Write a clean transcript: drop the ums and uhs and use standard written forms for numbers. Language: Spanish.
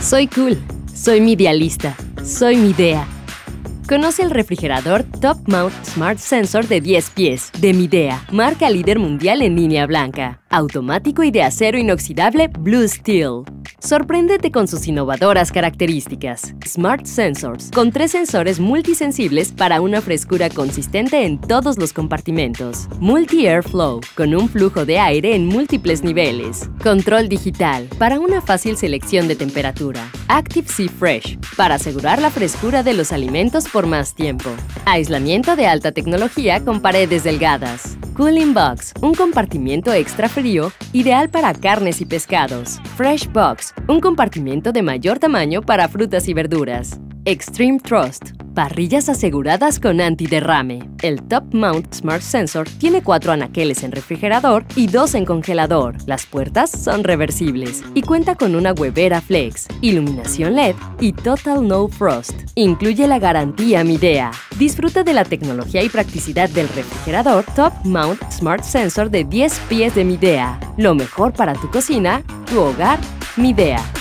Soy cool, soy Midealista, soy Midea. Conoce el refrigerador Top Mount Smart Sensor de 10 pies de Midea, marca líder mundial en línea blanca, automático y de acero inoxidable Blue Steel. Sorpréndete con sus innovadoras características. Smart Sensors, con 3 sensores multisensibles para una frescura consistente en todos los compartimentos. Multi-Air Flow, con un flujo de aire en múltiples niveles. Control digital, para una fácil selección de temperatura. Active Sea Fresh, para asegurar la frescura de los alimentos por más tiempo. Aislamiento de alta tecnología con paredes delgadas. Cooling Box, un compartimiento extra frío ideal para carnes y pescados. Fresh Box, un compartimiento de mayor tamaño para frutas y verduras. Extreme Thrust, parrillas aseguradas con antiderrame. El Top Mount Smart Sensor tiene 4 anaqueles en refrigerador y 2 en congelador. Las puertas son reversibles y cuenta con una huevera flex, iluminación LED y Total No Frost. Incluye la garantía Midea. Disfruta de la tecnología y practicidad del refrigerador Top Mount Smart Sensor de 10 pies de Midea. Lo mejor para tu cocina, tu hogar, Midea.